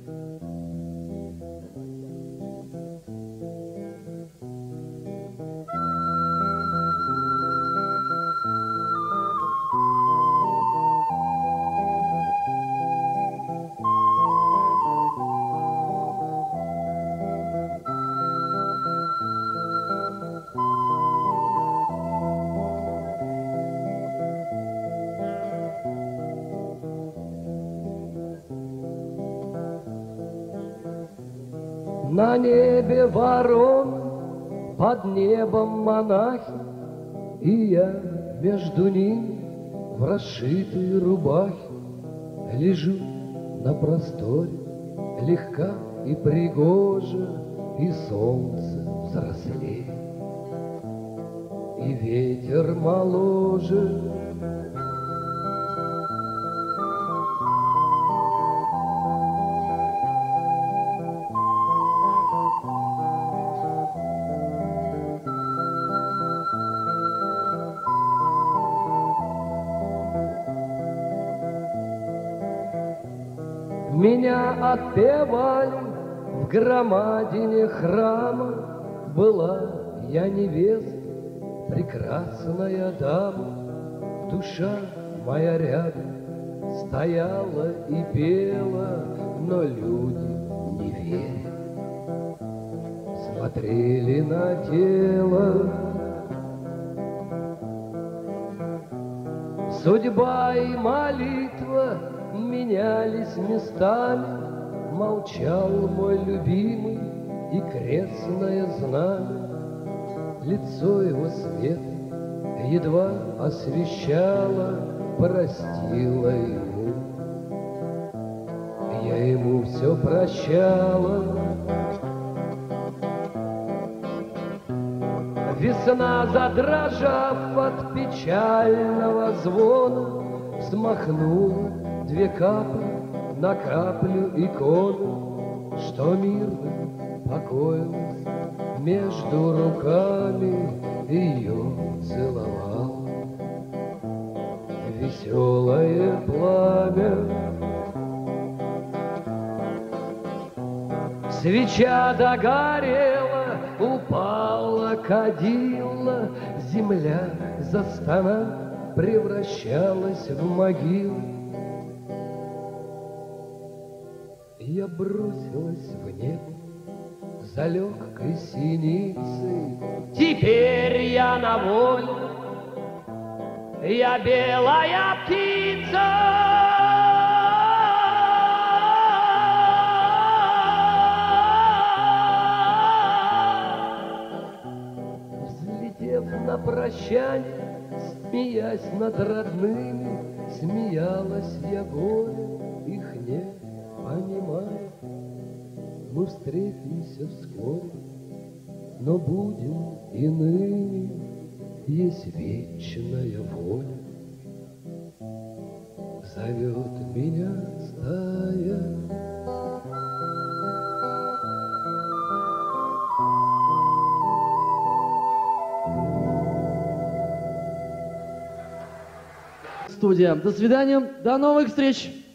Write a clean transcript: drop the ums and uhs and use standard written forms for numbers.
На небе ворон, под небом монахи, и я между ними в расшитой рубахе лежу на просторе, легка и пригожа, и солнце взрослее, и ветер моложе. Меня отпевали в громадине храма, была я невеста, прекрасная дама, душа моя рядом стояла и пела, но люди не веря смотрели на тело. Судьба и молитва менялись местами, молчал мой любимый и крестное знамя. Лицо его свет едва освещало, простила ему, я ему все прощала. Весна, задрожав от печального звона, взмахнула две капли на каплю иконы, что мирно покоилась между руками, ее целовал веселое пламя. Свеча догорела, упала кадила, земля застонав превращалась в могилу. Я бросилась в небо за легкой синицей. Теперь я на воле, я белая птица. Взлетев на прощание, смеясь над родными, смеялась я горем, их не понимая. Мы встретимся вскоре, но будем иными, есть вечная воля. Зовет меня стая. Студия. До свидания, до новых встреч!